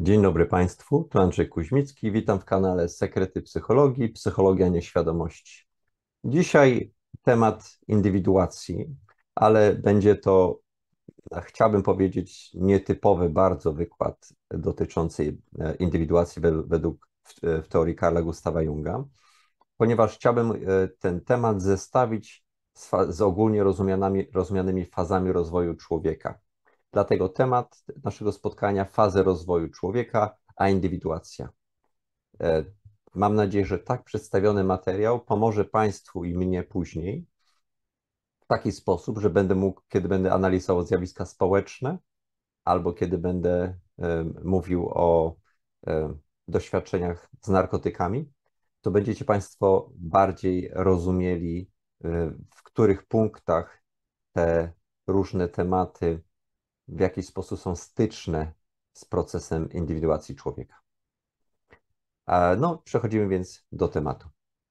Dzień dobry Państwu, tu Andrzej Kuźmicki, witam w kanale Sekrety Psychologii, Psychologia Nieświadomości. Dzisiaj temat indywiduacji, ale będzie to, chciałbym powiedzieć, nietypowy bardzo wykład dotyczący indywiduacji według w teorii Carla Gustawa Junga, ponieważ chciałbym ten temat zestawić z ogólnie rozumianymi fazami rozwoju człowieka. Dlatego temat naszego spotkania: fazy rozwoju człowieka, a indywiduacja. Mam nadzieję, że tak przedstawiony materiał pomoże Państwu i mnie później w taki sposób, że będę mógł, kiedy będę analizował zjawiska społeczne, albo kiedy będę mówił o doświadczeniach z narkotykami, to będziecie Państwo bardziej rozumieli, w których punktach te różne tematy w jakiś sposób są styczne z procesem indywiduacji człowieka. No, przechodzimy więc do tematu.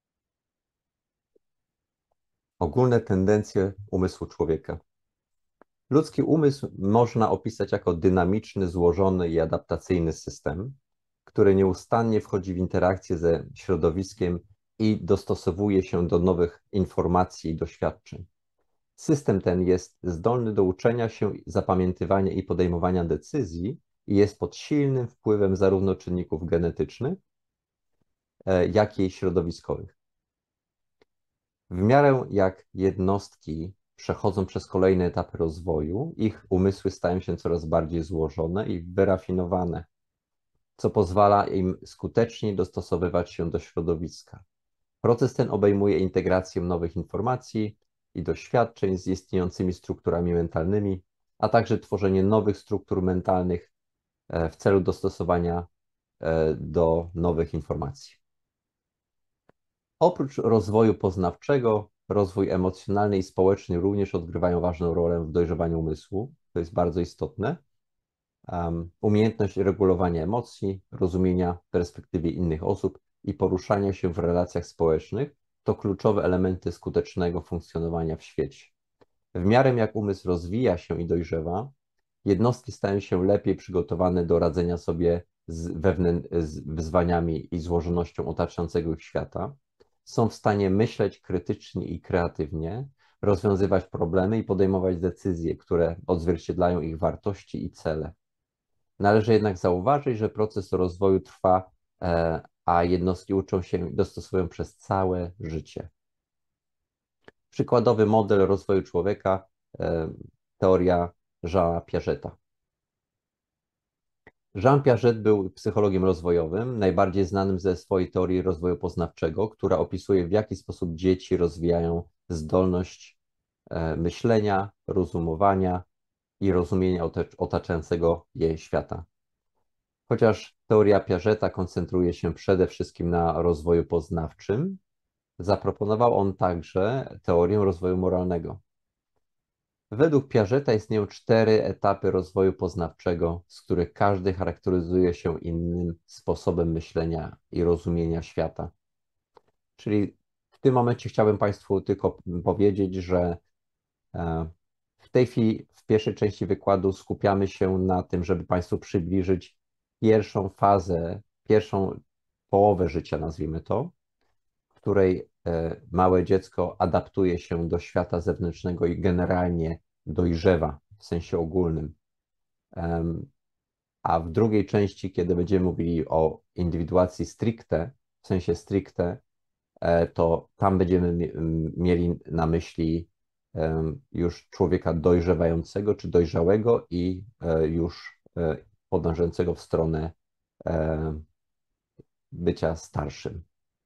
Ogólne tendencje umysłu człowieka. Ludzki umysł można opisać jako dynamiczny, złożony i adaptacyjny system, który nieustannie wchodzi w interakcję ze środowiskiem i dostosowuje się do nowych informacji i doświadczeń. System ten jest zdolny do uczenia się, zapamiętywania i podejmowania decyzji i jest pod silnym wpływem zarówno czynników genetycznych, jak i środowiskowych. W miarę jak jednostki przechodzą przez kolejne etapy rozwoju, ich umysły stają się coraz bardziej złożone i wyrafinowane, co pozwala im skuteczniej dostosowywać się do środowiska. Proces ten obejmuje integrację nowych informacji i doświadczeń z istniejącymi strukturami mentalnymi, a także tworzenie nowych struktur mentalnych w celu dostosowania do nowych informacji. Oprócz rozwoju poznawczego, rozwój emocjonalny i społeczny również odgrywają ważną rolę w dojrzewaniu umysłu. To jest bardzo istotne. Umiejętność regulowania emocji, rozumienia perspektywy innych osób i poruszania się w relacjach społecznych to kluczowe elementy skutecznego funkcjonowania w świecie. W miarę jak umysł rozwija się i dojrzewa, jednostki stają się lepiej przygotowane do radzenia sobie z wyzwaniami i złożonością otaczającego ich świata. Są w stanie myśleć krytycznie i kreatywnie, rozwiązywać problemy i podejmować decyzje, które odzwierciedlają ich wartości i cele. Należy jednak zauważyć, że proces rozwoju trwa, a jednostki uczą się i dostosowują przez całe życie. Przykładowy model rozwoju człowieka, teoria Jeana Piageta. Jean Piaget był psychologiem rozwojowym, najbardziej znanym ze swojej teorii rozwoju poznawczego, która opisuje, w jaki sposób dzieci rozwijają zdolność myślenia, rozumowania i rozumienia otaczającego je świata. Chociaż teoria Piageta koncentruje się przede wszystkim na rozwoju poznawczym, zaproponował on także teorię rozwoju moralnego. Według Piageta istnieją 4 etapy rozwoju poznawczego, z których każdy charakteryzuje się innym sposobem myślenia i rozumienia świata. Czyli w tym momencie chciałbym Państwu tylko powiedzieć, że w tej chwili w pierwszej części wykładu skupiamy się na tym, żeby Państwu przybliżyć pierwszą fazę, pierwszą połowę życia, nazwijmy to, w której małe dziecko adaptuje się do świata zewnętrznego i generalnie dojrzewa w sensie ogólnym. A w drugiej części, kiedy będziemy mówili o indywiduacji stricte, w sensie stricte, to tam będziemy mieli na myśli już człowieka dojrzewającego czy dojrzałego i już podążającego w stronę bycia starszym.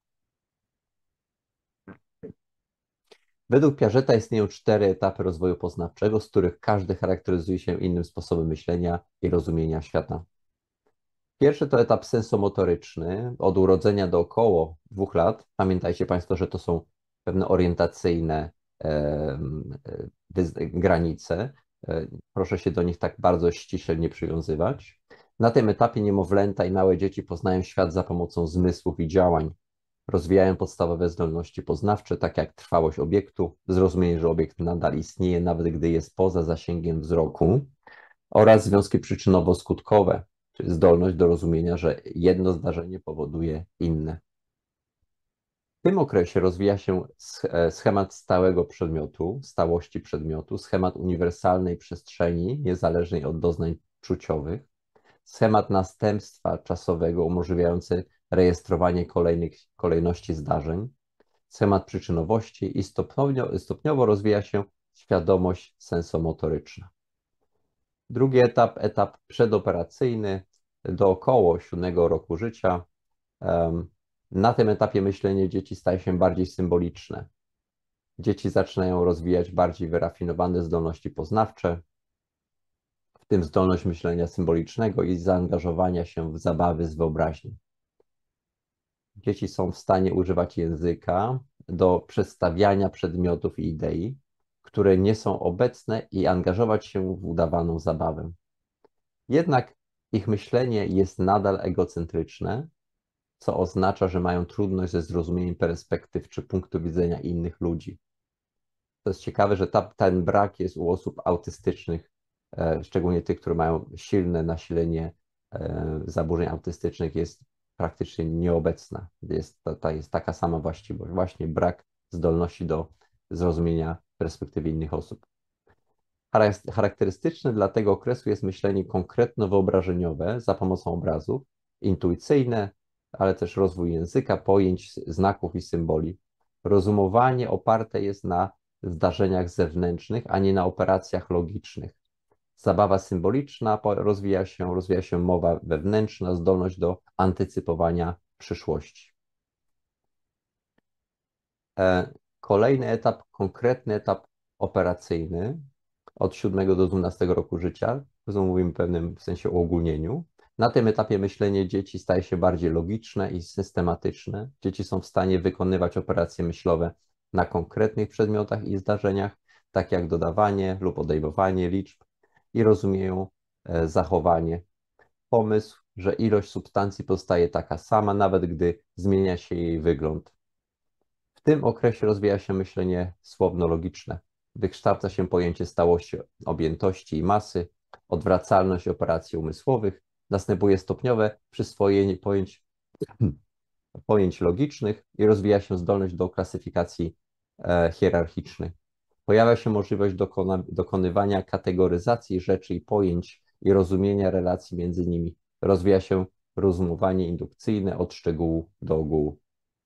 Według Piageta istnieją 4 etapy rozwoju poznawczego, z których każdy charakteryzuje się innym sposobem myślenia i rozumienia świata. Pierwszy to etap sensomotoryczny, od urodzenia do około 2 lat. Pamiętajcie Państwo, że to są pewne orientacyjne granice. Proszę się do nich tak bardzo ściśle nie przywiązywać. Na tym etapie niemowlęta i małe dzieci poznają świat za pomocą zmysłów i działań. Rozwijają podstawowe zdolności poznawcze, tak jak trwałość obiektu, zrozumienie, że obiekt nadal istnieje, nawet gdy jest poza zasięgiem wzroku, oraz związki przyczynowo-skutkowe, czyli zdolność do rozumienia, że jedno zdarzenie powoduje inne. W tym okresie rozwija się schemat stałego przedmiotu, stałości przedmiotu, schemat uniwersalnej przestrzeni, niezależnej od doznań czuciowych, schemat następstwa czasowego umożliwiający rejestrowanie kolejności zdarzeń, schemat przyczynowości i stopniowo rozwija się świadomość sensomotoryczna. Drugi etap, etap przedoperacyjny do około 7 roku życia. Na tym etapie myślenie dzieci staje się bardziej symboliczne. Dzieci zaczynają rozwijać bardziej wyrafinowane zdolności poznawcze, w tym zdolność myślenia symbolicznego i zaangażowania się w zabawy z wyobraźnią. Dzieci są w stanie używać języka do przedstawiania przedmiotów i idei, które nie są obecne, i angażować się w udawaną zabawę. Jednak ich myślenie jest nadal egocentryczne, co oznacza, że mają trudność ze zrozumieniem perspektyw czy punktu widzenia innych ludzi. To jest ciekawe, że ten brak jest u osób autystycznych, szczególnie tych, które mają silne nasilenie zaburzeń autystycznych, jest praktycznie nieobecna. Jest taka sama właściwość, właśnie brak zdolności do zrozumienia perspektywy innych osób. Charakterystyczne dla tego okresu jest myślenie konkretno-wyobrażeniowe za pomocą obrazów, intuicyjne, ale też rozwój języka, pojęć, znaków i symboli. Rozumowanie oparte jest na zdarzeniach zewnętrznych, a nie na operacjach logicznych. Zabawa symboliczna rozwija się mowa wewnętrzna, zdolność do antycypowania przyszłości. Kolejny etap, konkretny etap operacyjny od 7 do 12 roku życia, znowu mówimy w pewnym sensie uogólnieniu. Na tym etapie myślenie dzieci staje się bardziej logiczne i systematyczne. Dzieci są w stanie wykonywać operacje myślowe na konkretnych przedmiotach i zdarzeniach, tak jak dodawanie lub odejmowanie liczb, i rozumieją zachowanie. Pomysł, że ilość substancji pozostaje taka sama, nawet gdy zmienia się jej wygląd. W tym okresie rozwija się myślenie słowno-logiczne. Wykształca się pojęcie stałości, objętości i masy, odwracalność operacji umysłowych, następuje stopniowe przyswojenie pojęć logicznych i rozwija się zdolność do klasyfikacji hierarchicznej. Pojawia się możliwość dokonywania kategoryzacji rzeczy i pojęć i rozumienia relacji między nimi. Rozwija się rozumowanie indukcyjne od szczegółu do ogółu.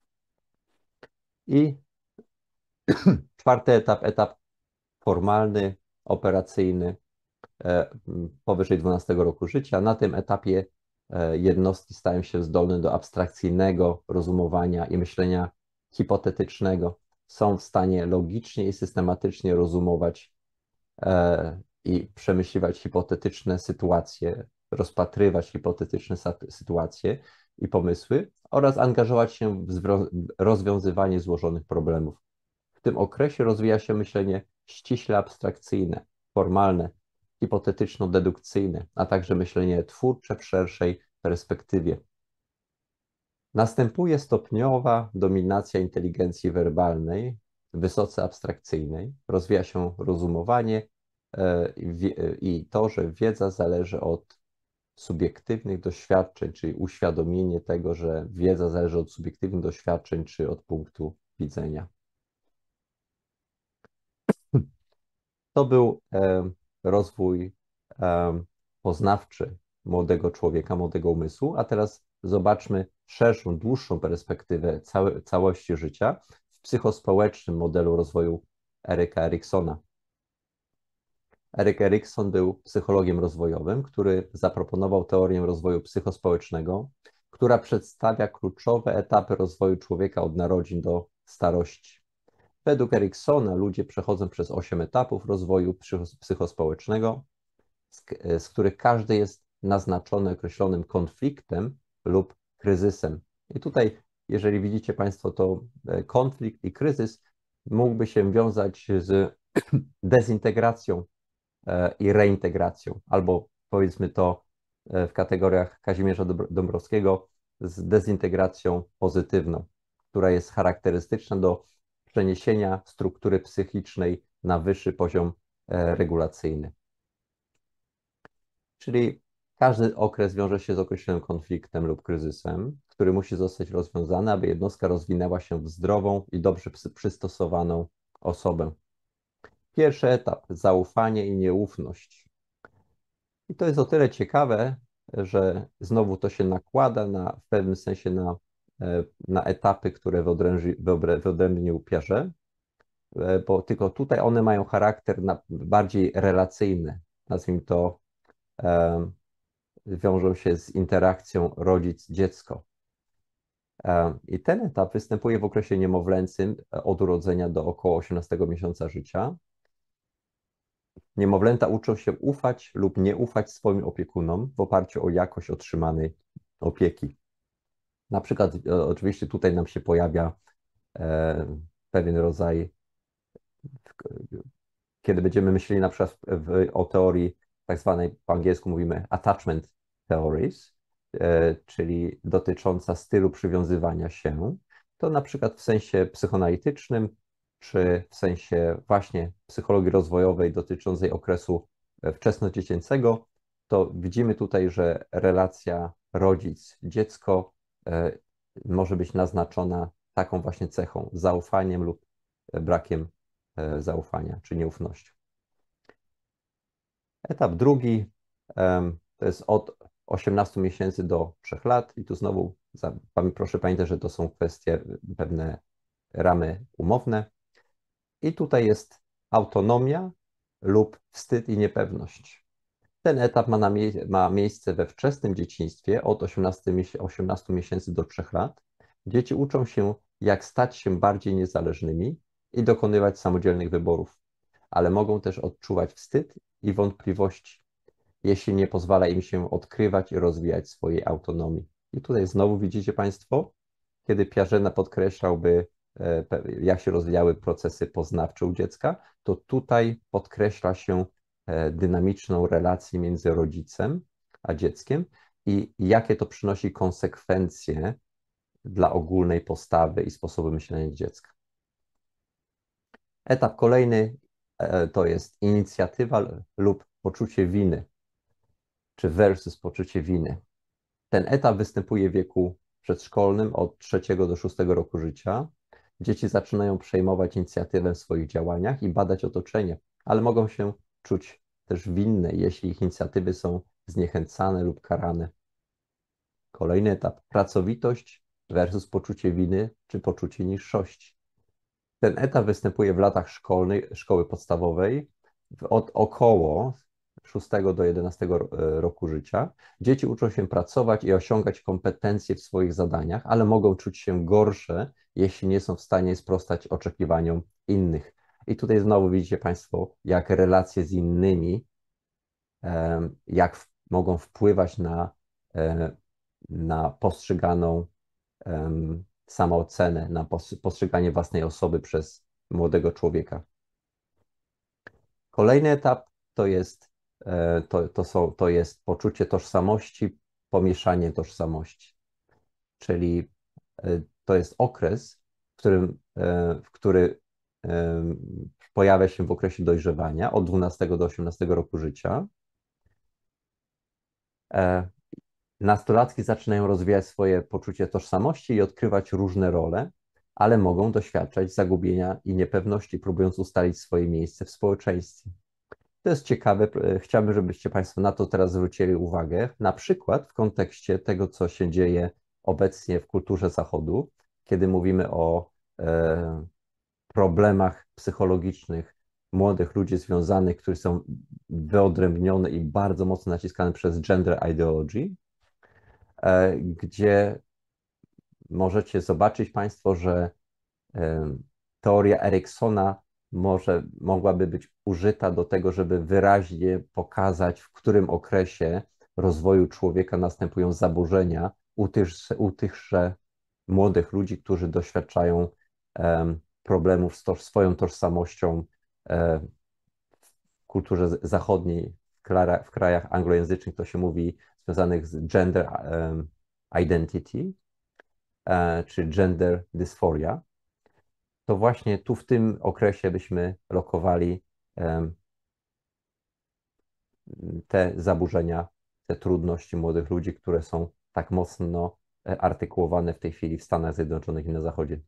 I czwarty etap, etap formalny, operacyjny, powyżej 12 roku życia. Na tym etapie jednostki stają się zdolne do abstrakcyjnego rozumowania i myślenia hipotetycznego. Są w stanie logicznie i systematycznie rozumować i przemyśliwać hipotetyczne sytuacje, rozpatrywać hipotetyczne sytuacje i pomysły oraz angażować się w rozwiązywanie złożonych problemów. W tym okresie rozwija się myślenie ściśle abstrakcyjne, formalne, hipotetyczno-dedukcyjne, a także myślenie twórcze w szerszej perspektywie. Następuje stopniowa dominacja inteligencji werbalnej, wysoce abstrakcyjnej. Rozwija się rozumowanie i to, że wiedza zależy od subiektywnych doświadczeń, czyli uświadomienie tego, że wiedza zależy od subiektywnych doświadczeń czy od punktu widzenia. To był rozwój poznawczy młodego człowieka, młodego umysłu, a teraz zobaczmy szerszą, dłuższą perspektywę całości życia w psychospołecznym modelu rozwoju Eryka Eriksona. Eryk Erikson był psychologiem rozwojowym, który zaproponował teorię rozwoju psychospołecznego, która przedstawia kluczowe etapy rozwoju człowieka od narodzin do starości. Według Eriksona ludzie przechodzą przez 8 etapów rozwoju psychospołecznego, z których każdy jest naznaczony określonym konfliktem lub kryzysem. I tutaj, jeżeli widzicie Państwo, to konflikt i kryzys mógłby się wiązać z dezintegracją i reintegracją, albo powiedzmy to w kategoriach Kazimierza Dąbrowskiego z dezintegracją pozytywną, która jest charakterystyczna do przeniesienia struktury psychicznej na wyższy poziom regulacyjny. Czyli Każdy okres wiąże się z określonym konfliktem lub kryzysem, który musi zostać rozwiązany, aby jednostka rozwinęła się w zdrową i dobrze przystosowaną osobę. Pierwszy etap, zaufanie i nieufność. I to jest o tyle ciekawe, że znowu to się nakłada w pewnym sensie na etapy, które wyodrębnił Piaget, bo tylko tutaj one mają charakter bardziej relacyjny. Nazwijmy to, wiążą się z interakcją rodzic-dziecko. I ten etap występuje w okresie niemowlęcym od urodzenia do około 18 miesiąca życia. Niemowlęta uczą się ufać lub nie ufać swoim opiekunom w oparciu o jakość otrzymanej opieki. Na przykład, oczywiście tutaj nam się pojawia pewien rodzaj, kiedy będziemy myśleli na przykład o teorii tak zwanej, po angielsku mówimy attachment theories, czyli dotycząca stylu przywiązywania się, to na przykład w sensie psychoanalitycznym, czy w sensie właśnie psychologii rozwojowej dotyczącej okresu wczesnodziecięcego, to widzimy tutaj, że relacja rodzic-dziecko może być naznaczona taką właśnie cechą, zaufaniem lub brakiem zaufania czy nieufnością. Etap drugi to jest od 18 miesięcy do 3 lat i tu znowu proszę pamiętać, że to są kwestie, pewne ramy umowne. I tutaj jest autonomia lub wstyd i niepewność. Ten etap ma miejsce we wczesnym dzieciństwie od 18 miesięcy do 3 lat. Dzieci uczą się, jak stać się bardziej niezależnymi i dokonywać samodzielnych wyborów, ale mogą też odczuwać wstyd i wątpliwości, jeśli nie pozwala im się odkrywać i rozwijać swojej autonomii. I tutaj znowu widzicie Państwo, kiedy Piaget podkreślałby, jak się rozwijały procesy poznawcze u dziecka, to tutaj podkreśla się dynamiczną relację między rodzicem a dzieckiem i jakie to przynosi konsekwencje dla ogólnej postawy i sposobu myślenia dziecka. Etap kolejny to jest inicjatywa lub poczucie winy, czy versus poczucie winy. Ten etap występuje w wieku przedszkolnym od 3 do 6 roku życia. Dzieci zaczynają przejmować inicjatywę w swoich działaniach i badać otoczenie, ale mogą się czuć też winne, jeśli ich inicjatywy są zniechęcane lub karane. Kolejny etap, pracowitość versus poczucie winy czy poczucie niższości. Ten etap występuje w latach szkoły podstawowej od około 6 do 11 roku życia. Dzieci uczą się pracować i osiągać kompetencje w swoich zadaniach, ale mogą czuć się gorsze, jeśli nie są w stanie sprostać oczekiwaniom innych. I tutaj znowu widzicie Państwo, jak relacje z innymi, mogą wpływać na postrzeganą samoocenę, na postrzeganie własnej osoby przez młodego człowieka. Kolejny etap to jest poczucie tożsamości, pomieszanie tożsamości. Czyli to jest okres, który pojawia się w okresie dojrzewania od 12 do 18 roku życia. Nastolatki zaczynają rozwijać swoje poczucie tożsamości i odkrywać różne role, ale mogą doświadczać zagubienia i niepewności, próbując ustalić swoje miejsce w społeczeństwie. To jest ciekawe. Chciałbym, żebyście Państwo na to teraz zwrócili uwagę, na przykład w kontekście tego, co się dzieje obecnie w kulturze Zachodu, kiedy mówimy o problemach psychologicznych młodych ludzi związanych, którzy są wyodrębnione i bardzo mocno naciskane przez gender ideology, gdzie możecie zobaczyć Państwo, że teoria Eriksona mogłaby być użyta do tego, żeby wyraźnie pokazać, w którym okresie rozwoju człowieka następują zaburzenia u tychże młodych ludzi, którzy doświadczają problemów z swoją tożsamością w kulturze zachodniej, w krajach anglojęzycznych to się mówi związanych z gender identity, czy gender dysphoria. To właśnie tu w tym okresie byśmy lokowali te zaburzenia te trudności młodych ludzi, które są tak mocno artykułowane w tej chwili w Stanach Zjednoczonych i na Zachodzie.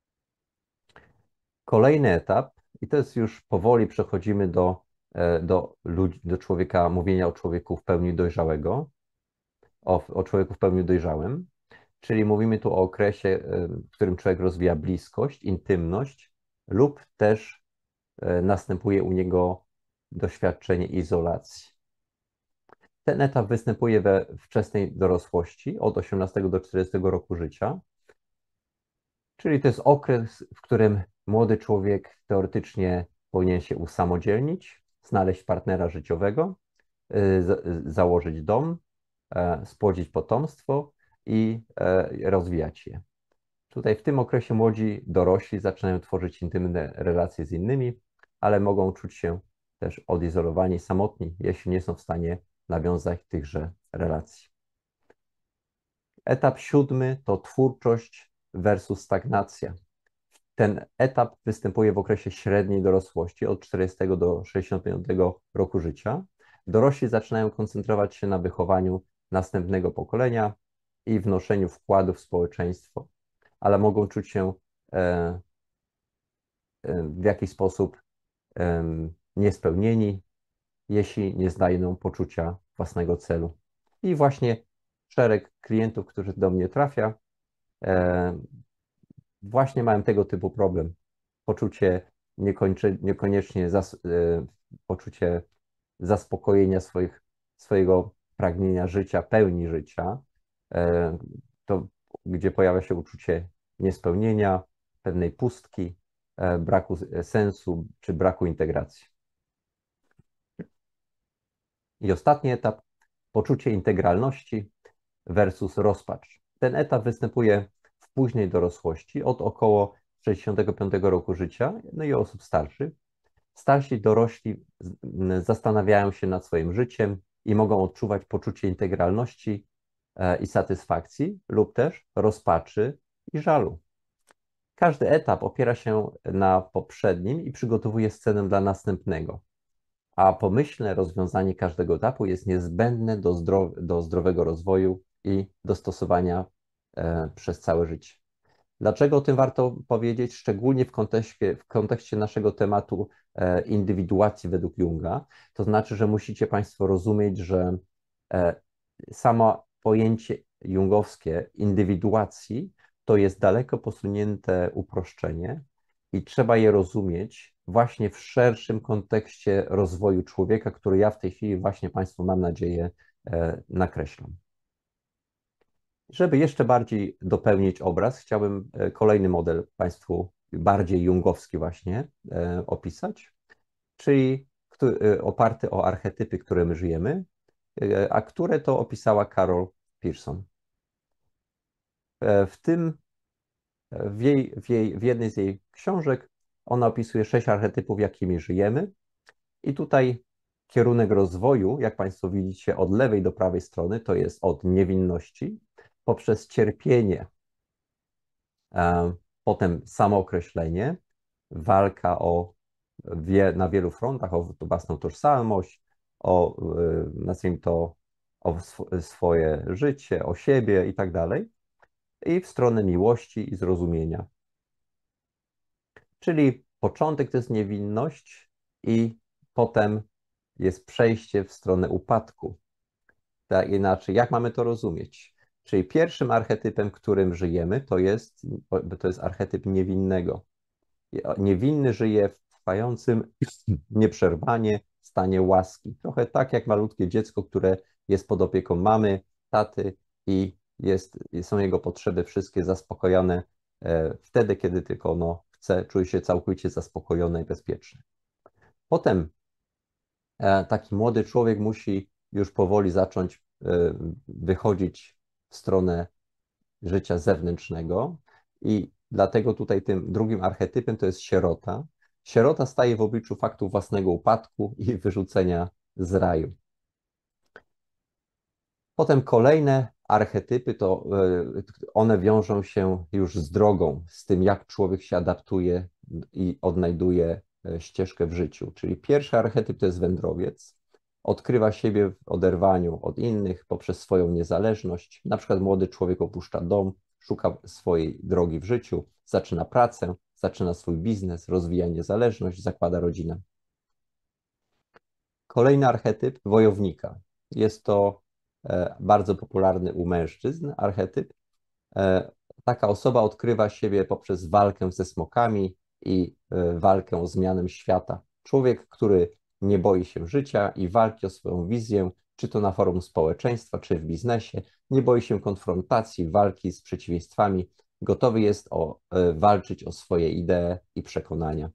Kolejny etap, i to jest już powoli przechodzimy do ludzi, do człowieka, mówienia o człowieku w pełni dojrzałego, o człowieku w pełni dojrzałym, czyli mówimy tu o okresie, w którym człowiek rozwija bliskość, intymność lub też następuje u niego doświadczenie izolacji. Ten etap występuje we wczesnej dorosłości, od 18 do 40 roku życia, czyli to jest okres, w którym młody człowiek teoretycznie powinien się usamodzielnić, znaleźć partnera życiowego, założyć dom, spłodzić potomstwo i rozwijać je. Tutaj w tym okresie młodzi dorośli zaczynają tworzyć intymne relacje z innymi, ale mogą czuć się też odizolowani, samotni, jeśli nie są w stanie nawiązać tychże relacji. Etap 7 to twórczość versus stagnacja. Ten etap występuje w okresie średniej dorosłości od 40 do 65 roku życia. Dorośli zaczynają koncentrować się na wychowaniu następnego pokolenia i wnoszeniu wkładu w społeczeństwo, ale mogą czuć się w jakiś sposób niespełnieni, jeśli nie znajdą poczucia własnego celu. I właśnie szereg klientów, którzy do mnie trafia, właśnie mają tego typu problem. Poczucie niekoniecznie poczucie zaspokojenia swojego pragnienia życia, pełni życia, to gdzie pojawia się uczucie niespełnienia, pewnej pustki, braku sensu czy braku integracji. I ostatni etap, poczucie integralności versus rozpacz. Ten etap występuje w późnej dorosłości, od około 65 roku życia, no i osób starszych. Starsi dorośli zastanawiają się nad swoim życiem i mogą odczuwać poczucie integralności i satysfakcji lub też rozpaczy i żalu. Każdy etap opiera się na poprzednim i przygotowuje scenę dla następnego, a pomyślne rozwiązanie każdego etapu jest niezbędne do zdrowego rozwoju i dostosowania przez całe życie. Dlaczego o tym warto powiedzieć, szczególnie w kontekście naszego tematu indywiduacji według Junga? To znaczy, że musicie Państwo rozumieć, że samo pojęcie jungowskie indywiduacji to jest daleko posunięte uproszczenie i trzeba je rozumieć właśnie w szerszym kontekście rozwoju człowieka, który ja w tej chwili właśnie Państwu, mam nadzieję, nakreślam. Żeby jeszcze bardziej dopełnić obraz, chciałbym kolejny model Państwu bardziej jungowski właśnie opisać, czyli oparty o archetypy, które my żyjemy, a które to opisała Carol Pearson. W jednej z jej książek ona opisuje 6 archetypów, jakimi żyjemy i tutaj kierunek rozwoju, jak Państwo widzicie, od lewej do prawej strony, to jest od niewinności, poprzez cierpienie, potem samookreślenie, walka na wielu frontach o własną tożsamość, nazwijmy to, o swoje życie, o siebie i tak dalej, i w stronę miłości i zrozumienia. Czyli początek to jest niewinność i potem jest przejście w stronę upadku. Tak inaczej, jak mamy to rozumieć? Czyli pierwszym archetypem, którym żyjemy, to jest archetyp niewinnego. Niewinny żyje w trwającym nieprzerwanie stanie łaski. Trochę tak jak malutkie dziecko, które jest pod opieką mamy, taty i są jego potrzeby wszystkie zaspokojone wtedy, kiedy tylko ono chce, czuje się całkowicie zaspokojone i bezpieczne. Potem taki młody człowiek musi już powoli zacząć wychodzić w stronę życia zewnętrznego i dlatego tutaj tym drugim archetypem to jest sierota. Sierota staje w obliczu faktu własnego upadku i wyrzucenia z raju. Potem kolejne archetypy, to one wiążą się już z drogą, z tym, jak człowiek się adaptuje i odnajduje ścieżkę w życiu. Czyli pierwszy archetyp to jest wędrowiec, odkrywa siebie w oderwaniu od innych poprzez swoją niezależność. Na przykład młody człowiek opuszcza dom, szuka swojej drogi w życiu, zaczyna pracę, zaczyna swój biznes, rozwija niezależność, zakłada rodzinę. Kolejny archetyp wojownika. Jest to bardzo popularny u mężczyzn archetyp. Taka osoba odkrywa siebie poprzez walkę ze smokami i walkę o zmianę świata. Człowiek, który nie boi się życia i walki o swoją wizję, czy to na forum społeczeństwa, czy w biznesie, nie boi się konfrontacji, walki z przeciwieństwami, gotowy jest walczyć o swoje idee i przekonania.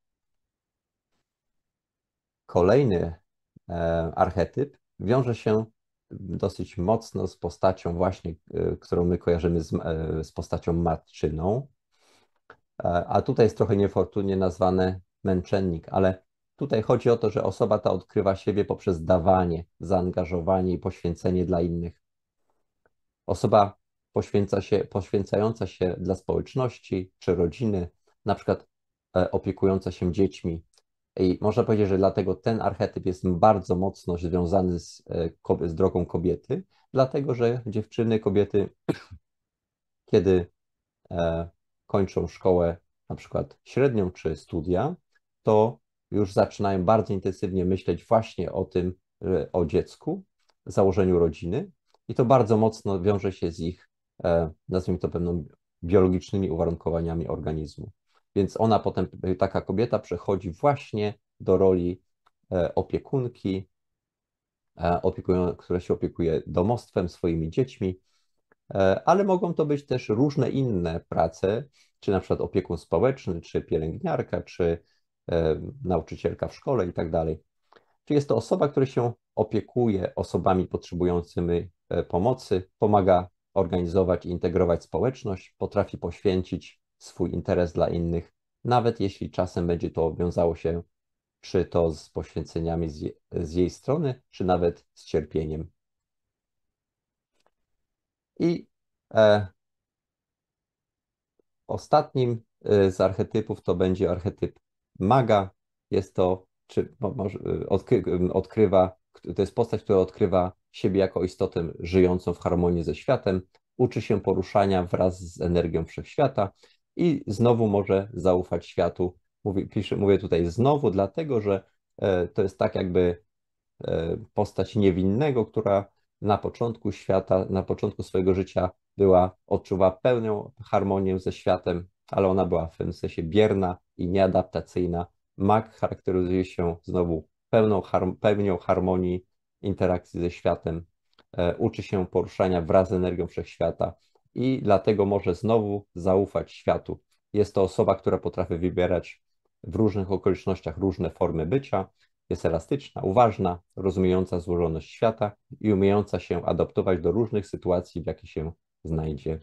Kolejny archetyp wiąże się dosyć mocno z postacią właśnie, którą my kojarzymy z postacią matczyną, a tutaj jest trochę niefortunnie nazwane męczennik, ale tutaj chodzi o to, że osoba ta odkrywa siebie poprzez dawanie, zaangażowanie i poświęcenie dla innych. Osoba poświęcająca się dla społeczności czy rodziny, na przykład opiekująca się dziećmi. I można powiedzieć, że dlatego ten archetyp jest bardzo mocno związany z drogą kobiety, dlatego że dziewczyny, kobiety, kiedy kończą szkołę, na przykład średnią czy studia, to już zaczynają bardzo intensywnie myśleć właśnie o tym, o dziecku, założeniu rodziny i to bardzo mocno wiąże się z ich, nazwijmy to, pewną biologicznymi uwarunkowaniami organizmu. Więc ona potem, taka kobieta przechodzi właśnie do roli opiekunki, która się opiekuje domostwem, swoimi dziećmi, ale mogą to być też różne inne prace, czy na przykład opiekun społeczny, czy pielęgniarka, czy nauczycielka w szkole i tak dalej. Czy jest to osoba, która się opiekuje osobami potrzebującymi pomocy, pomaga organizować i integrować społeczność, potrafi poświęcić swój interes dla innych, nawet jeśli czasem będzie to wiązało się czy to z poświęceniami z jej strony, czy nawet z cierpieniem. I ostatnim z archetypów to będzie archetyp maga. Jest to, odkrywa, to jest postać, która odkrywa siebie jako istotę żyjącą w harmonii ze światem, uczy się poruszania wraz z energią wszechświata i znowu może zaufać światu. Mówię tutaj znowu, dlatego że to jest tak jakby postać niewinnego, która na początku świata, na początku swojego życia odczuwa pełną harmonię ze światem, ale ona była w tym sensie bierna i nieadaptacyjna. Mag charakteryzuje się znowu pełnią harmonii, interakcji ze światem, uczy się poruszania wraz z energią wszechświata i dlatego może znowu zaufać światu. Jest to osoba, która potrafi wybierać w różnych okolicznościach różne formy bycia, jest elastyczna, uważna, rozumiejąca złożoność świata i umiejąca się adaptować do różnych sytuacji, w jakich się znajdzie.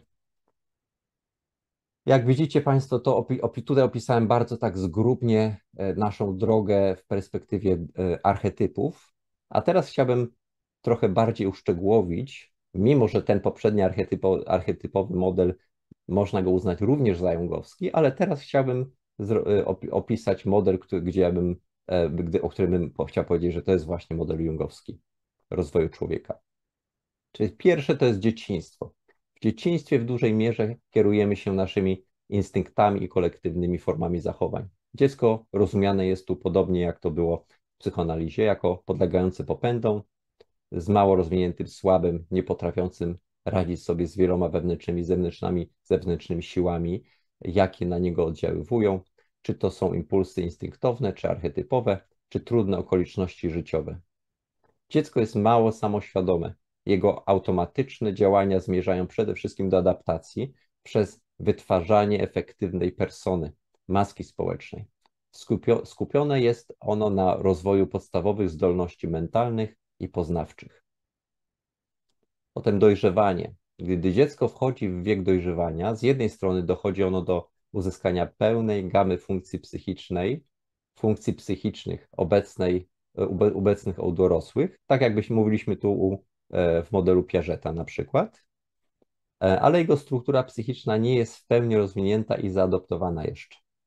Jak widzicie Państwo, to tutaj opisałem bardzo tak zgrubnie naszą drogę w perspektywie archetypów, a teraz chciałbym trochę bardziej uszczegółowić, mimo że ten poprzedni archetypowy model można go uznać również za jungowski, ale teraz chciałbym opisać model, o którym bym chciał powiedzieć, że to jest właśnie model jungowski rozwoju człowieka. Czyli pierwsze to jest dzieciństwo. W dzieciństwie w dużej mierze kierujemy się naszymi instynktami i kolektywnymi formami zachowań. Dziecko rozumiane jest tu podobnie jak to było w psychoanalizie, jako podlegające popędom, z mało rozwiniętym, słabym, niepotrafiącym radzić sobie z wieloma wewnętrznymi, zewnętrznymi siłami, jakie na niego oddziaływują, czy to są impulsy instynktowne, czy archetypowe, czy trudne okoliczności życiowe. Dziecko jest mało samoświadome. Jego automatyczne działania zmierzają przede wszystkim do adaptacji przez wytwarzanie efektywnej persony, maski społecznej. Skupione jest ono na rozwoju podstawowych zdolności mentalnych i poznawczych. Potem dojrzewanie. Gdy dziecko wchodzi w wiek dojrzewania, z jednej strony dochodzi ono do uzyskania pełnej gamy funkcji psychicznych obecnych u dorosłych, tak jakbyśmy mówiliśmy tu w modelu Piageta na przykład, ale jego struktura psychiczna nie jest w pełni rozwinięta i zaadoptowana jeszcze.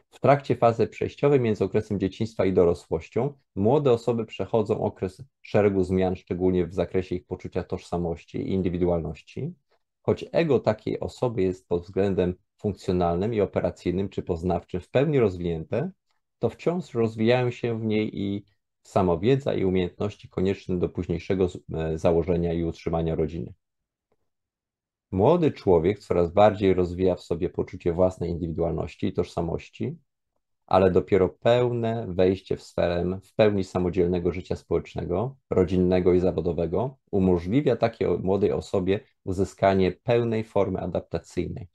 W trakcie fazy przejściowej między okresem dzieciństwa i dorosłością młode osoby przechodzą okres szeregu zmian, szczególnie w zakresie ich poczucia tożsamości i indywidualności. Choć ego takiej osoby jest pod względem funkcjonalnym i operacyjnym czy poznawczym w pełni rozwinięte, to wciąż rozwijają się w niej i samowiedza i umiejętności konieczne do późniejszego założenia i utrzymania rodziny. Młody człowiek coraz bardziej rozwija w sobie poczucie własnej indywidualności i tożsamości, ale dopiero pełne wejście w sferę w pełni samodzielnego życia społecznego, rodzinnego i zawodowego umożliwia takiej młodej osobie uzyskanie pełnej formy adaptacyjnej.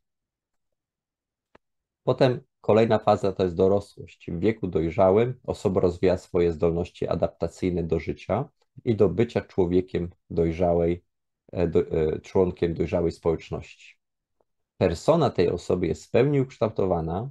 Potem kolejna faza to jest dorosłość. W wieku dojrzałym osoba rozwija swoje zdolności adaptacyjne do życia i do bycia człowiekiem dojrzałej, członkiem dojrzałej społeczności. Persona tej osoby jest w pełni ukształtowana,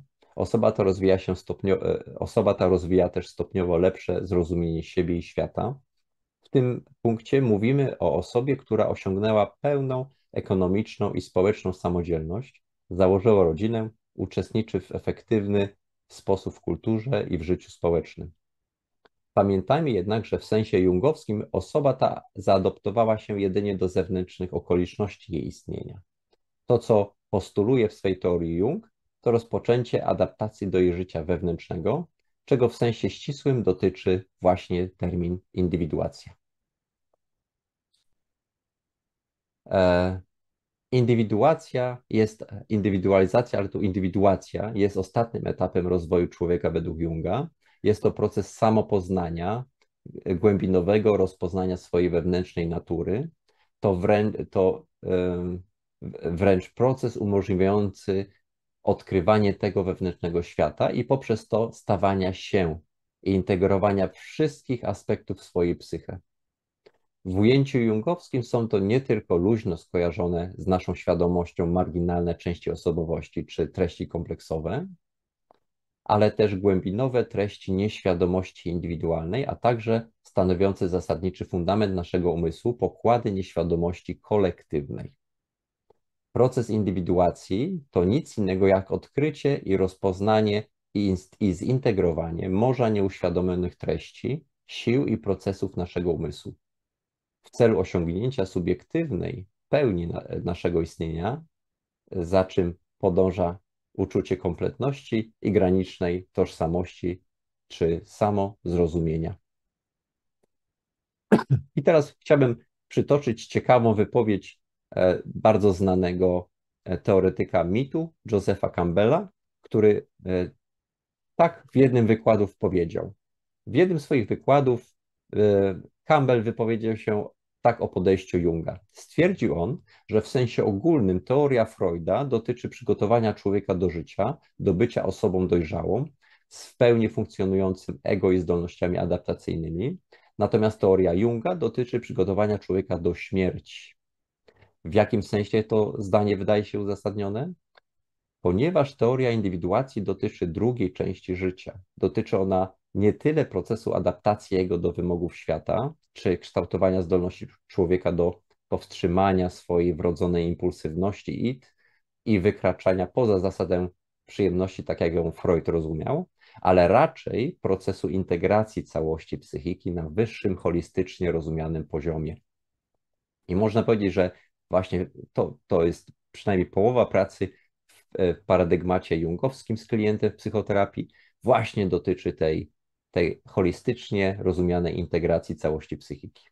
osoba ta rozwija też stopniowo lepsze zrozumienie siebie i świata. W tym punkcie mówimy o osobie, która osiągnęła pełną ekonomiczną i społeczną samodzielność, założyła rodzinę, uczestniczy w efektywny sposób w kulturze i w życiu społecznym. Pamiętajmy jednak, że w sensie jungowskim osoba ta zaadoptowała się jedynie do zewnętrznych okoliczności jej istnienia. To, co postuluje w swej teorii Jung, to rozpoczęcie adaptacji do jej życia wewnętrznego, czego w sensie ścisłym dotyczy właśnie termin indywiduacja. Indywidualizacja, ale tu indywiduacja jest ostatnim etapem rozwoju człowieka według Junga. Jest to proces samopoznania, głębinowego rozpoznania swojej wewnętrznej natury. To wręcz proces umożliwiający odkrywanie tego wewnętrznego świata i poprzez to stawania się i integrowania wszystkich aspektów swojej psyche. W ujęciu jungowskim są to nie tylko luźno skojarzone z naszą świadomością marginalne części osobowości czy treści kompleksowe, ale też głębinowe treści nieświadomości indywidualnej, a także stanowiące zasadniczy fundament naszego umysłu pokłady nieświadomości kolektywnej. Proces indywiduacji to nic innego jak odkrycie i rozpoznanie i zintegrowanie morza nieuświadomionych treści, sił i procesów naszego umysłu w celu osiągnięcia subiektywnej pełni naszego istnienia, za czym podąża uczucie kompletności i granicznej tożsamości czy samozrozumienia. I teraz chciałbym przytoczyć ciekawą wypowiedź bardzo znanego teoretyka mitu, Josepha Campbella, który tak w jednym wykładów powiedział. W jednym z swoich wykładów Campbell wypowiedział się tak o podejściu Junga. Stwierdził on, że w sensie ogólnym teoria Freuda dotyczy przygotowania człowieka do życia, do bycia osobą dojrzałą, z w pełni funkcjonującym ego i zdolnościami adaptacyjnymi, natomiast teoria Junga dotyczy przygotowania człowieka do śmierci. W jakim sensie to zdanie wydaje się uzasadnione? Ponieważ teoria indywiduacji dotyczy drugiej części życia. Dotyczy ona nie tyle procesu adaptacji jego do wymogów świata, czy kształtowania zdolności człowieka do powstrzymania swojej wrodzonej impulsywności i wykraczania poza zasadę przyjemności, tak jak ją Freud rozumiał, ale raczej procesu integracji całości psychiki na wyższym, holistycznie rozumianym poziomie. I można powiedzieć, że właśnie to jest przynajmniej połowa pracy w paradygmacie jungowskim z klientem w psychoterapii, właśnie dotyczy tej holistycznie rozumianej integracji całości psychiki.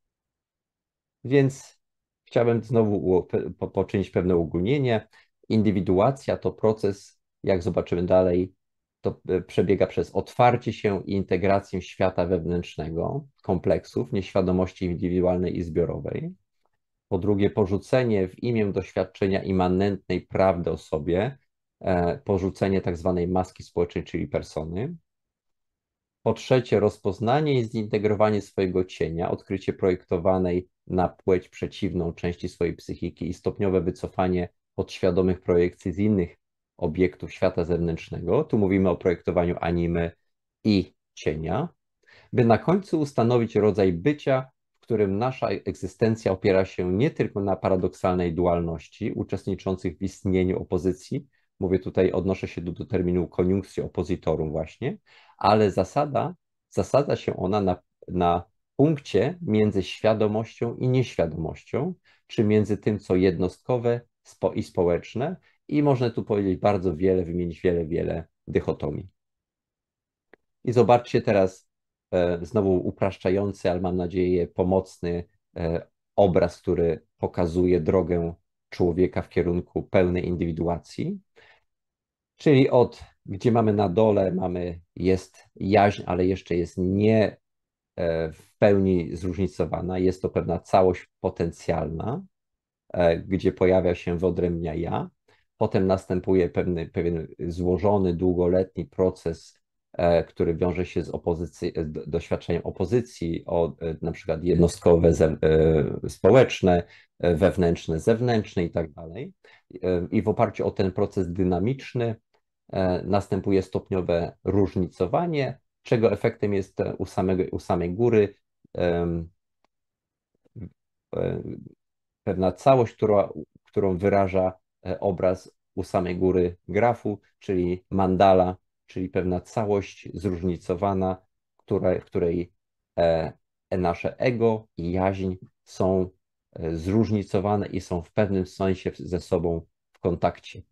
Więc chciałbym znowu poczynić pewne uogólnienie. Indywiduacja to proces, jak zobaczymy dalej, to przebiega przez otwarcie się i integrację świata wewnętrznego, kompleksów, nieświadomości indywidualnej i zbiorowej. Po drugie, porzucenie w imię doświadczenia immanentnej prawdy o sobie, porzucenie tak zwanej maski społecznej, czyli persony. Po trzecie, rozpoznanie i zintegrowanie swojego cienia, odkrycie projektowanej na płeć przeciwną części swojej psychiki i stopniowe wycofanie podświadomych projekcji z innych obiektów świata zewnętrznego. Tu mówimy o projektowaniu animy i cienia, by na końcu ustanowić rodzaj bycia, w którym nasza egzystencja opiera się nie tylko na paradoksalnej dualności uczestniczących w istnieniu opozycji, Mówię tutaj, odnoszę się do terminu conjunctio oppositorum właśnie, ale zasadza się ona na punkcie między świadomością i nieświadomością, czy między tym, co jednostkowe i społeczne, i można tu powiedzieć bardzo wiele, wymienić wiele dychotomii. I zobaczcie teraz znowu upraszczający, ale mam nadzieję pomocny obraz, który pokazuje drogę człowieka w kierunku pełnej indywiduacji. Czyli gdzie mamy na dole, jest jaźń, ale jeszcze jest nie w pełni zróżnicowana. Jest to pewna całość potencjalna, gdzie pojawia się wyodrębnia ja. Potem następuje pewien złożony, długoletni proces, który wiąże się z doświadczeniem opozycji, na przykład jednostkowe, społeczne, wewnętrzne, zewnętrzne i tak dalej. I w oparciu o ten proces dynamiczny następuje stopniowe różnicowanie, czego efektem jest u samej góry pewna całość, którą wyraża obraz u samej góry grafu, czyli mandala, czyli pewna całość zróżnicowana, w której nasze ego i jaźń są zróżnicowane i są w pewnym sensie ze sobą w kontakcie.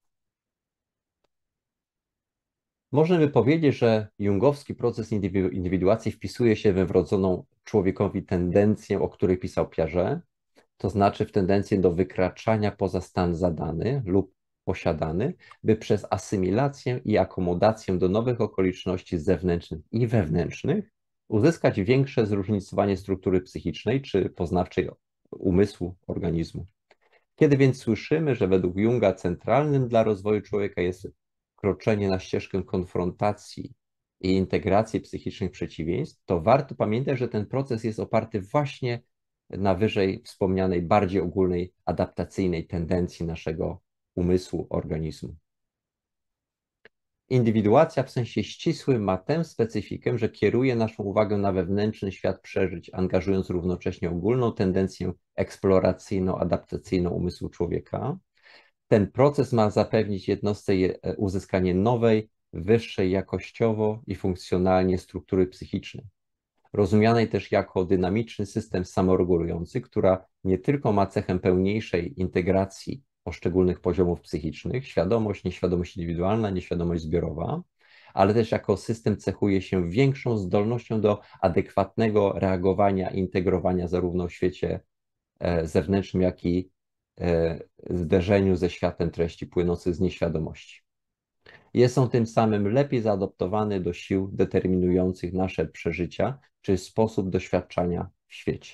Można by powiedzieć, że jungowski proces indywiduacji wpisuje się we wrodzoną człowiekowi tendencję, o której pisał Piaget, to znaczy w tendencję do wykraczania poza stan zadany lub posiadany, by przez asymilację i akomodację do nowych okoliczności zewnętrznych i wewnętrznych uzyskać większe zróżnicowanie struktury psychicznej czy poznawczej umysłu organizmu. Kiedy więc słyszymy, że według Junga centralnym dla rozwoju człowieka jest kroczenie na ścieżkę konfrontacji i integracji psychicznych przeciwieństw, to warto pamiętać, że ten proces jest oparty właśnie na wyżej wspomnianej, bardziej ogólnej, adaptacyjnej tendencji naszego umysłu, organizmu. Indywiduacja w sensie ścisłym ma tę specyfikę, że kieruje naszą uwagę na wewnętrzny świat przeżyć, angażując równocześnie ogólną tendencję eksploracyjną, adaptacyjną umysłu człowieka. Ten proces ma zapewnić jednostce uzyskanie nowej, wyższej jakościowo i funkcjonalnie struktury psychicznej, rozumianej też jako dynamiczny system samoregulujący, która nie tylko ma cechę pełniejszej integracji poszczególnych poziomów psychicznych, świadomość, nieświadomość indywidualna, nieświadomość zbiorowa, ale też jako system cechuje się większą zdolnością do adekwatnego reagowania i integrowania zarówno w świecie zewnętrznym, jak i zderzeniu ze światem treści płynących z nieświadomości. Jest on tym samym lepiej zaadoptowany do sił determinujących nasze przeżycia czy sposób doświadczania w świecie.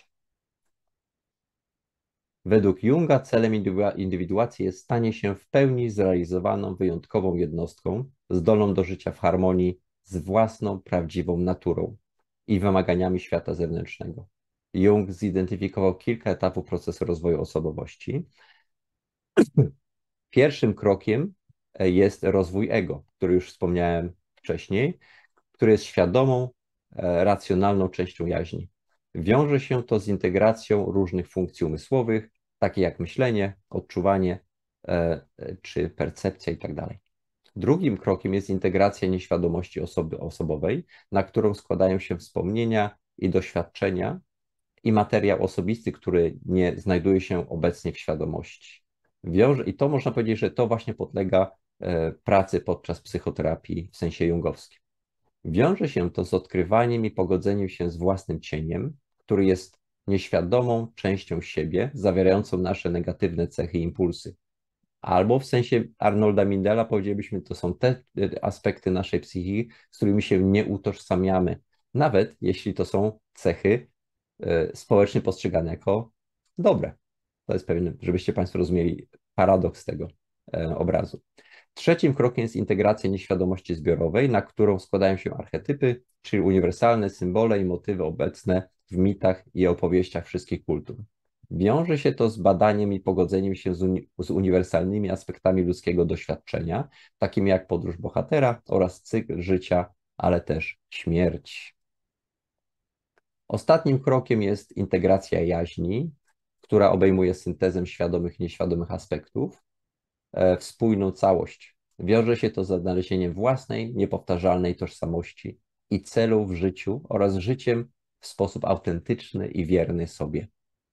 Według Junga celem indywiduacji jest stanie się w pełni zrealizowaną, wyjątkową jednostką, zdolną do życia w harmonii z własną, prawdziwą naturą i wymaganiami świata zewnętrznego. Jung zidentyfikował kilka etapów procesu rozwoju osobowości. Pierwszym krokiem jest rozwój ego, który już wspomniałem wcześniej, który jest świadomą, racjonalną częścią jaźni. Wiąże się to z integracją różnych funkcji umysłowych, takie jak myślenie, odczuwanie czy percepcja itd. Drugim krokiem jest integracja nieświadomości osobowej, na którą składają się wspomnienia i doświadczenia i materiał osobisty, który nie znajduje się obecnie w świadomości. I to można powiedzieć, że to właśnie podlega pracy podczas psychoterapii w sensie jungowskim. Wiąże się to z odkrywaniem i pogodzeniem się z własnym cieniem, który jest nieświadomą częścią siebie, zawierającą nasze negatywne cechy i impulsy. Albo w sensie Arnolda Mindela powiedzielibyśmy, to są te aspekty naszej psychiki, z którymi się nie utożsamiamy, nawet jeśli to są cechy społecznie postrzegane jako dobre. To jest pewien, żebyście Państwo rozumieli paradoks tego obrazu. Trzecim krokiem jest integracja nieświadomości zbiorowej, na którą składają się archetypy, czyli uniwersalne symbole i motywy obecne w mitach i opowieściach wszystkich kultur. Wiąże się to z badaniem i pogodzeniem się z uniwersalnymi aspektami ludzkiego doświadczenia, takimi jak podróż bohatera oraz cykl życia, ale też śmierć. Ostatnim krokiem jest integracja jaźni, która obejmuje syntezę świadomych i nieświadomych aspektów. w spójną całość. Wiąże się to z odnalezieniem własnej, niepowtarzalnej tożsamości i celu w życiu oraz życiem w sposób autentyczny i wierny sobie.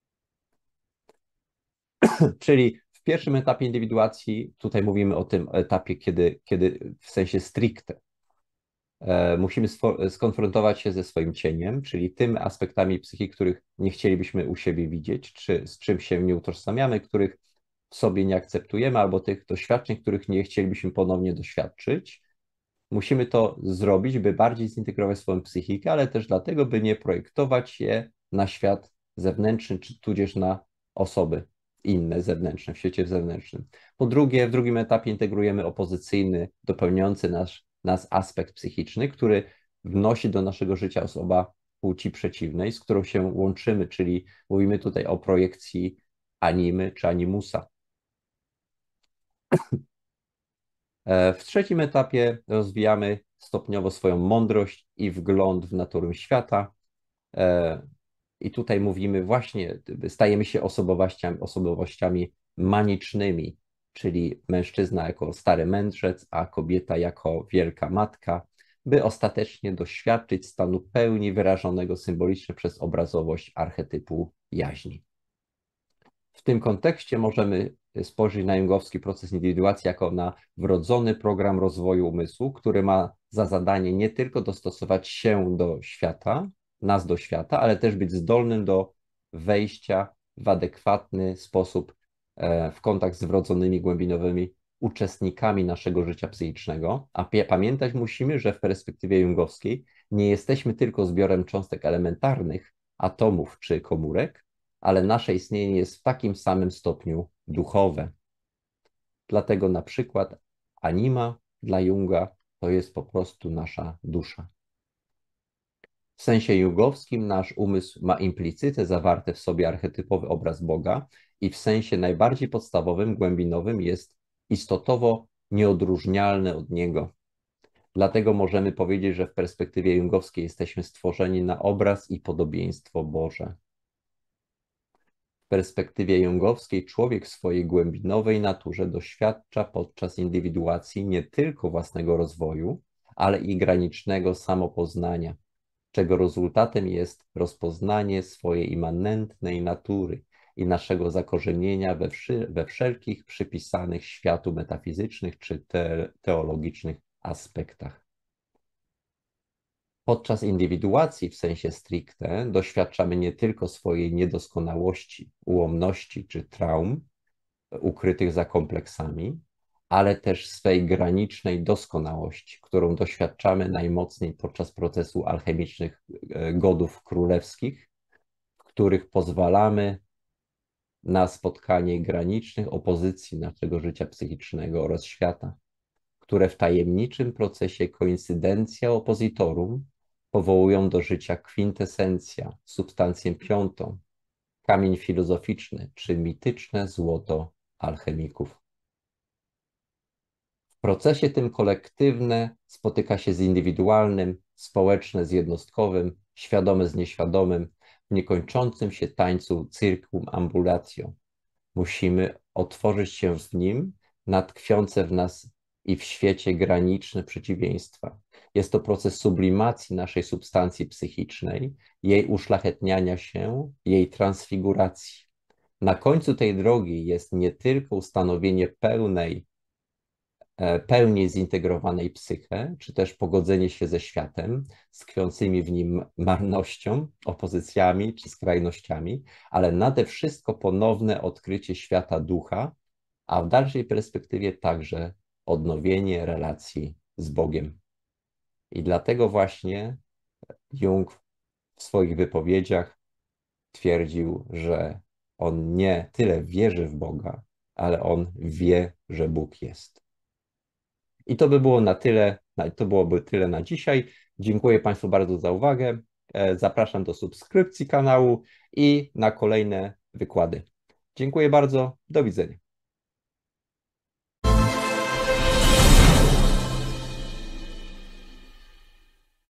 Czyli w pierwszym etapie indywiduacji, tutaj mówimy o tym etapie, kiedy w sensie stricte musimy skonfrontować się ze swoim cieniem, czyli tym aspektami psychiki, których nie chcielibyśmy u siebie widzieć, czy z czym się nie utożsamiamy, których w sobie nie akceptujemy, albo tych doświadczeń, których nie chcielibyśmy ponownie doświadczyć. Musimy to zrobić, by bardziej zintegrować swoją psychikę, ale też dlatego, by nie projektować je na świat zewnętrzny, czy tudzież na osoby inne, zewnętrzne, w świecie zewnętrznym. Po drugie, w drugim etapie integrujemy opozycyjny, dopełniający nas aspekt psychiczny, który wnosi do naszego życia osoba płci przeciwnej, z którą się łączymy, czyli mówimy tutaj o projekcji animy czy animusa. W trzecim etapie rozwijamy stopniowo swoją mądrość i wgląd w naturę świata. I tutaj mówimy właśnie, stajemy się osobowościami manicznymi, czyli mężczyzna jako stary mędrzec, a kobieta jako wielka matka, by ostatecznie doświadczyć stanu pełni wyrażonego symbolicznie przez obrazowość archetypu jaźni. W tym kontekście możemy spojrzeć na jungowski proces indywiduacji jako na wrodzony program rozwoju umysłu, który ma za zadanie nie tylko dostosować się do świata, nas do świata, ale też być zdolnym do wejścia w adekwatny sposób w kontakt z wrodzonymi głębinowymi uczestnikami naszego życia psychicznego. A pamiętać musimy, że w perspektywie jungowskiej nie jesteśmy tylko zbiorem cząstek elementarnych, atomów czy komórek, ale nasze istnienie jest w takim samym stopniu duchowe. Dlatego na przykład anima dla Junga to jest po prostu nasza dusza. W sensie jungowskim nasz umysł ma implicyte zawarte w sobie archetypowy obraz Boga i w sensie najbardziej podstawowym, głębinowym jest istotowo nieodróżnialny od Niego. Dlatego możemy powiedzieć, że w perspektywie jungowskiej jesteśmy stworzeni na obraz i podobieństwo Boże. W perspektywie jungowskiej człowiek w swojej głębinowej naturze doświadcza podczas indywiduacji nie tylko własnego rozwoju, ale i granicznego samopoznania, czego rezultatem jest rozpoznanie swojej immanentnej natury i naszego zakorzenienia we wszelkich przypisanych światu metafizycznych czy teologicznych aspektach. Podczas indywiduacji w sensie stricte doświadczamy nie tylko swojej niedoskonałości, ułomności czy traum ukrytych za kompleksami, ale też swej granicznej doskonałości, którą doświadczamy najmocniej podczas procesu alchemicznych godów królewskich, w których pozwalamy na spotkanie granicznych opozycji naszego życia psychicznego oraz świata, które w tajemniczym procesie koincydencja oppositorum powołują do życia kwintesencja, substancję piątą, kamień filozoficzny czy mityczne złoto alchemików. W procesie tym kolektywne spotyka się z indywidualnym, społeczne z jednostkowym, świadome z nieświadomym, w niekończącym się tańcu circumambulation. Musimy otworzyć się w nim na tkwiące w nas i w świecie graniczne przeciwieństwa. Jest to proces sublimacji naszej substancji psychicznej, jej uszlachetniania się, jej transfiguracji. Na końcu tej drogi jest nie tylko ustanowienie pełniej zintegrowanej psyche, czy też pogodzenie się ze światem, z tkwiącymi w nim marnością, opozycjami czy skrajnościami, ale nade wszystko ponowne odkrycie świata ducha, a w dalszej perspektywie także odnowienie relacji z Bogiem. I dlatego właśnie Jung w swoich wypowiedziach twierdził, że on nie tyle wierzy w Boga, ale on wie, że Bóg jest. I to by było na tyle, to byłoby tyle na dzisiaj. Dziękuję Państwu bardzo za uwagę. Zapraszam do subskrypcji kanału i na kolejne wykłady. Dziękuję bardzo. Do widzenia.